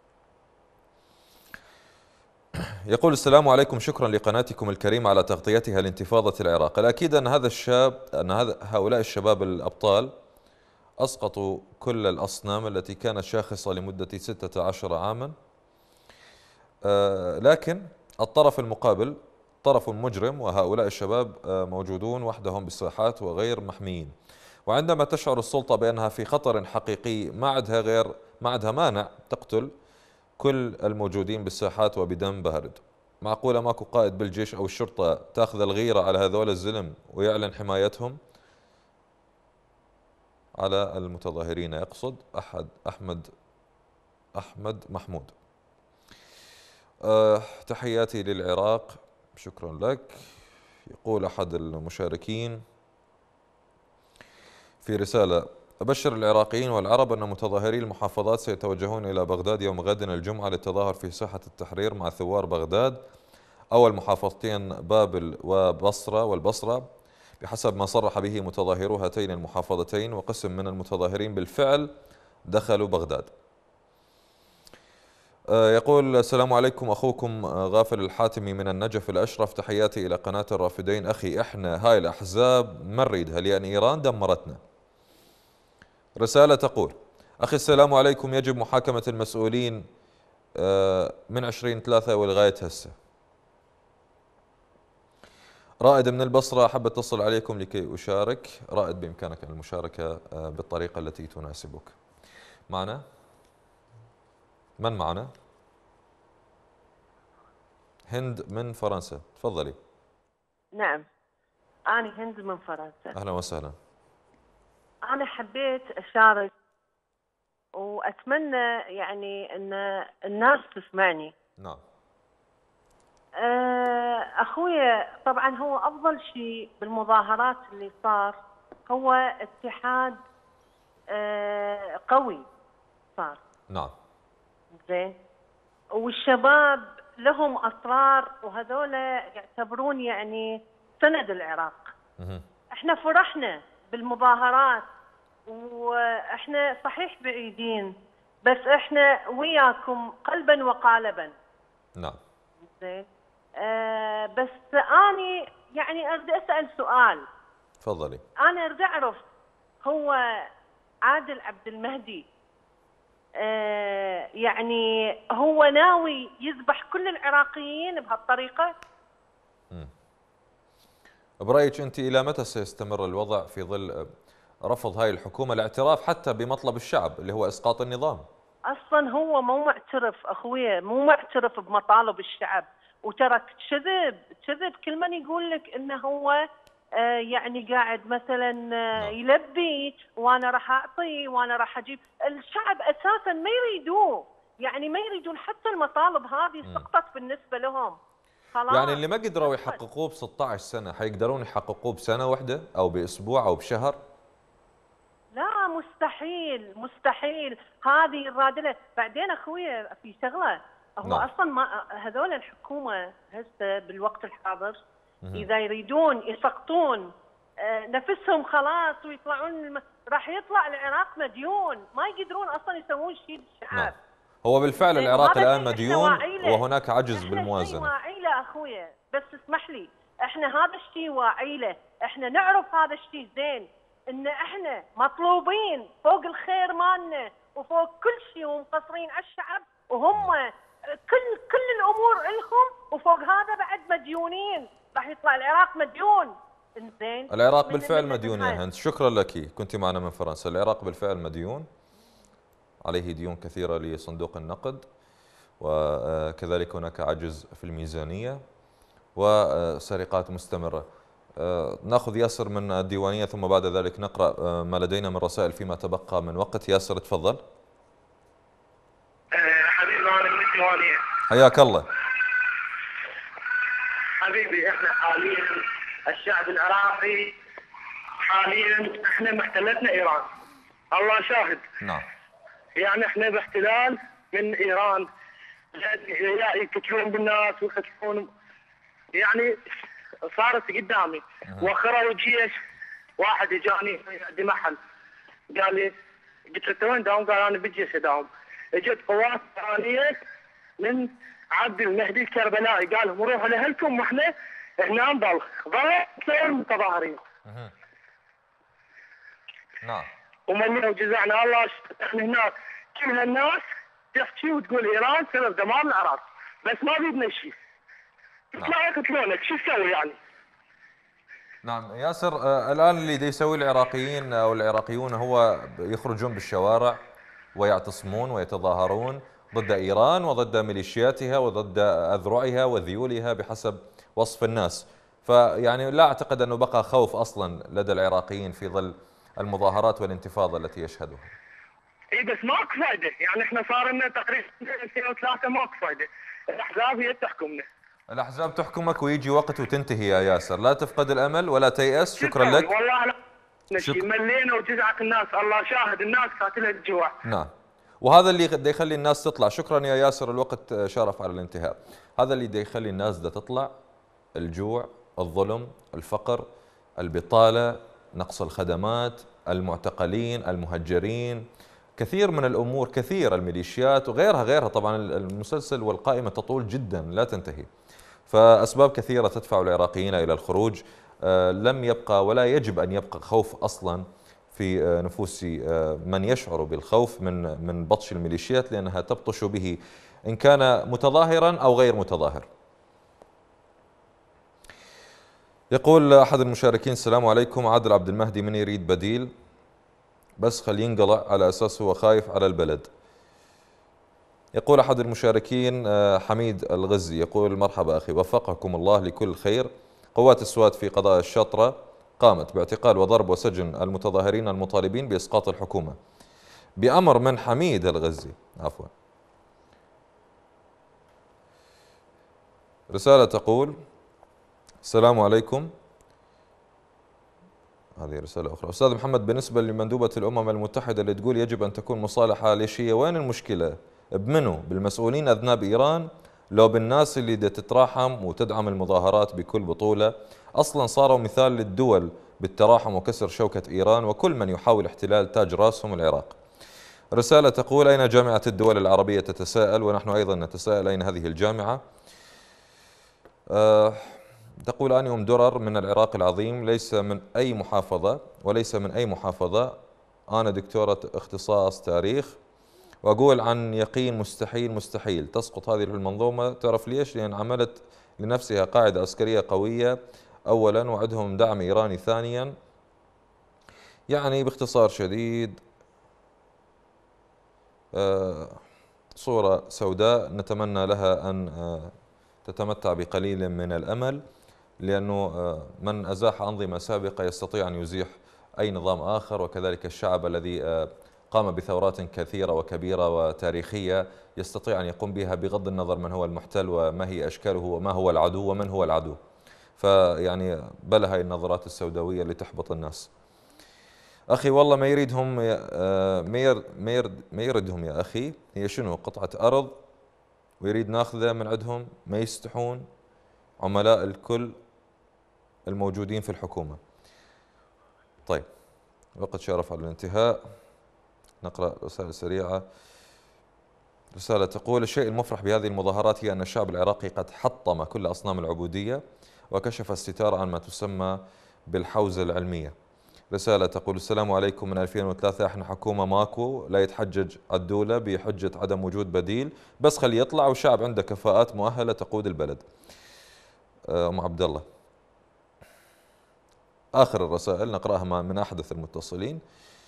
يقول: السلام عليكم، شكرا لقناتكم الكريمة على تغطيتها لانتفاضة العراق. الأكيد أن هؤلاء الشباب الأبطال أسقطوا كل الأصنام التي كانت شاخصة لمدة 16 عاما، لكن الطرف المقابل طرف مجرم، وهؤلاء الشباب موجودون وحدهم بالساحات وغير محميين. وعندما تشعر السلطة بأنها في خطر حقيقي ما عندها مانع تقتل كل الموجودين بالساحات وبدم بارد. معقولة ماكو قائد بالجيش أو الشرطة تأخذ الغيرة على هذول الزلم ويعلن حمايتهم على المتظاهرين؟ يقصد أحمد محمود. تحياتي للعراق، شكرا لك. يقول أحد المشاركين في رسالة: أبشر العراقيين والعرب أن متظاهري المحافظات سيتوجهون إلى بغداد يوم غد الجمعة للتظاهر في ساحة التحرير مع ثوار بغداد أو المحافظتين بابل والبصرة بحسب ما صرح به متظاهرو هاتين المحافظتين، وقسم من المتظاهرين بالفعل دخلوا بغداد. يقول: السلام عليكم، أخوكم غافل الحاتمي من النجف الأشرف، تحياتي إلى قناة الرافدين. أخي، إحنا هاي الأحزاب ما نريدها لأن إيران دمرتنا. رسالة تقول: أخي السلام عليكم. يجب محاكمة المسؤولين من 20/3 ولغاية هسه. رائد من البصرة أحب أتصل عليكم لكي أشارك. رائد، بإمكانك المشاركة بالطريقة التي تناسبك. معنا؟ من معنا؟ هند من فرنسا، تفضلي. نعم، أنا هند من فرنسا. أهلا وسهلا. أنا حبيت أشارك وأتمنى يعني أن الناس تسمعني. نعم. أخويا، طبعا هو أفضل شيء بالمظاهرات اللي صار هو اتحاد قوي صار. نعم. زين. والشباب لهم أسرار، وهذول يعتبرون يعني سند العراق. احنا فرحنا بالمظاهرات، واحنا صحيح بعيدين بس احنا وياكم قلبا وقالبا. نعم. زين. بس اني يعني اريد اسال سؤال. تفضلي. انا اريد اعرف، هو عادل عبد المهدي يعني هو ناوي يذبح كل العراقيين بهالطريقه؟ برأيك أنت إلى متى سيستمر الوضع في ظل رفض هاي الحكومة الاعتراف حتى بمطلب الشعب اللي هو إسقاط النظام؟ أصلا هو مو معترف أخويا، مو معترف بمطالب الشعب، وترى كذب كل من يقول لك إنه هو يعني قاعد مثلا يلبي وأنا راح أعطي وأنا راح أجيب. الشعب أساسا ما يريدوه، يعني ما يريدون حتى المطالب هذه سقطت بالنسبة لهم. خلاص. يعني اللي ما قدروا يحققوه ب16 سنة حيقدرون يحققوه بسنة واحدة أو بأسبوع أو بشهر؟ لا، مستحيل. هذه الرادلة. بعدين أخويا في شغلة، هو أصلا ما هذول الحكومة هسه بالوقت الحاضر إذا يريدون يسقطون نفسهم خلاص ويطلعون راح يطلع العراق مديون، ما يقدرون أصلا يسوون شيء للشعب. هو بالفعل العراق الآن مديون وهناك عجز بالموازنة. احنا واعي له أخويا، بس اسمح لي، احنا هذا الشيء واعي له، احنا نعرف هذا الشيء زين، ان احنا مطلوبين فوق الخير مالنا وفوق كل شيء ومقصرين على الشعب، وهم كل الامور لهم، وفوق هذا بعد مديونين، راح يطلع العراق مديون. انزين. العراق بالفعل مديون يا هند، شكرا لك، كنت معنا من فرنسا. العراق بالفعل مديون، عليه ديون كثيرة لصندوق النقد، وكذلك هناك عجز في الميزانية وسرقات مستمرة. ناخذ ياسر من الديوانية ثم بعد ذلك نقرأ ما لدينا من رسائل فيما تبقى من وقت. ياسر تفضل. حبيبي أنا من الديوانية. حياك الله. حبيبي احنا حاليا الشعب العراقي حاليا احنا محتلتنا إيران، الله شاهد. نعم. يعني احنا باحتلال من إيران، يقتلون بالناس ويقتلون، يعني صارت قدامي. وخروا الجيش، واحد اجاني عندي محل قال لي، قلت له انت وين داوم؟ قال انا بالجيش اداوم. اجت قوات ايرانيه من عبد المهدي الكربلائي، قال لهم روحوا لاهلكم واحنا هنا نضل. ظلوا المتظاهرين. نعم. ومن وجزعنا الله، احنا هناك كل هالناس تحكي وتقول ايران سبب دمار العراق، بس ما بيدنا شيء. يطلعوا يقتلونك، شو تسوي يعني؟ نعم ياسر، الآن اللي دي يسوي العراقيين أو العراقيون هو يخرجون بالشوارع ويعتصمون ويتظاهرون ضد إيران وضد ميليشياتها وضد أذرعها وذيولها بحسب وصف الناس. فيعني لا أعتقد أنه بقى خوف أصلا لدى العراقيين في ظل المظاهرات والانتفاضة التي يشهدوها. اي بس ماكو فايدة، يعني احنا صار لنا تقريبا 2 أو 3 ماكو فايدة، الأحزاب هي تحكمنا. الأحزاب تحكمك ويجي وقت وتنتهي يا ياسر، لا تفقد الأمل ولا تيأس. شكرا لك. والله لا ملينا وجزعت الناس، الله شاهد، الناس قاتلها الجوع. نعم، وهذا اللي بده يخلي الناس تطلع. شكرا يا ياسر، الوقت شارف على الانتهاء. هذا اللي بده يخلي الناس بدها تطلع: الجوع، الظلم، الفقر، البطالة، نقص الخدمات، المعتقلين، المهجرين، كثير من الأمور، كثير، الميليشيات وغيرها. طبعا المسلسل والقائمة تطول جدا لا تنتهي. فأسباب كثيرة تدفع العراقيين إلى الخروج. لم يبقى ولا يجب أن يبقى خوف أصلا في نفوس من يشعر بالخوف من بطش الميليشيات، لأنها تبطش به إن كان متظاهرا أو غير متظاهر. يقول أحد المشاركين: السلام عليكم، عادل عبد المهدي من يريد بديل بس خليه ينقلع على أساس هو خايف على البلد. يقول أحد المشاركين حميد الغزي، يقول: مرحبا أخي، وفقكم الله لكل خير. قوات السواد في قضاء الشطرة قامت باعتقال وضرب وسجن المتظاهرين المطالبين بإسقاط الحكومة بأمر من حميد الغزي. عفوا. رسالة تقول: السلام عليكم. هذه رسالة أخرى. أستاذ محمد، بالنسبة لمندوبة الأمم المتحدة اللي تقول يجب أن تكون مصالحة ليشية، وين المشكلة؟ بمنو؟ بالمسؤولين أذناب إيران لو بالناس اللي تتراحم وتدعم المظاهرات بكل بطولة؟ أصلا صاروا مثال للدول بالتراحم وكسر شوكة إيران وكل من يحاول احتلال تاج راسهم العراق. رسالة تقول: أين جامعة الدول العربية؟ تتساءل، ونحن أيضا نتساءل أين هذه الجامعة. تقول: أنا أم درر من العراق العظيم، ليس من أي محافظة وليس من أي محافظة، أنا دكتورة اختصاص تاريخ، وأقول عن يقين مستحيل مستحيل تسقط هذه المنظومة. تعرف ليش؟ لأن عملت لنفسها قاعدة عسكرية قوية أولا، وعندهم دعم إيراني ثانيا. يعني باختصار شديد صورة سوداء نتمنى لها أن تتمتع بقليل من الأمل، لأنه من أزاح أنظمة سابقة يستطيع أن يزيح أي نظام آخر، وكذلك الشعب الذي قام بثورات كثيرة وكبيرة وتاريخية يستطيع أن يقوم بها بغض النظر من هو المحتل وما هي أشكاله وما هو العدو ومن هو العدو. فيعني بلا هاي النظرات السوداوية اللي تحبط الناس. أخي والله ما يريدهم ما يردهم يا أخي. هي شنو؟ قطعة أرض ويريد ناخذه من عندهم، ما يستحون عملاء الكل الموجودين في الحكومة. طيب، وقت شرف على الانتهاء. نقرأ رسالة سريعة. رسالة تقول: الشيء المفرح بهذه المظاهرات هي أن الشعب العراقي قد حطم كل أصنام العبودية وكشف الستار عن ما تسمى بالحوزة العلمية. رسالة تقول: السلام عليكم، من 2003 احنا حكومة ماكو، لا يتحجج الدولة بحجة عدم وجود بديل، بس خلي يطلع والشعب عنده كفاءات مؤهلة تقود البلد. أم عبد الله. آخر الرسائل نقرأها من أحدث المتصلين.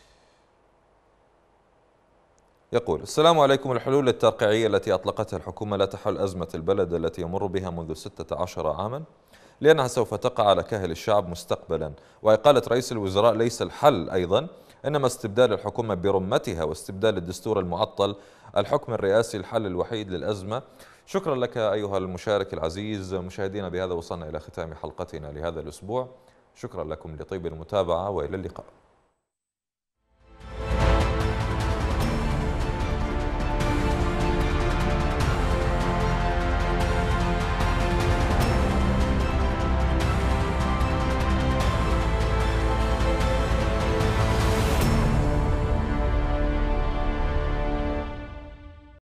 يقول: السلام عليكم، الحلول الترقيعية التي أطلقتها الحكومة لا تحل أزمة البلد التي يمر بها منذ 16 عاما، لأنها سوف تقع على كاهل الشعب مستقبلا، وإقالة رئيس الوزراء ليس الحل أيضا، إنما استبدال الحكومة برمتها واستبدال الدستور المعطل. الحكم الرئاسي الحل الوحيد للأزمة. شكرا لك أيها المشارك العزيز. مشاهدينا، بهذا وصلنا إلى ختام حلقتنا لهذا الأسبوع. شكرا لكم لطيب المتابعة وإلى اللقاء.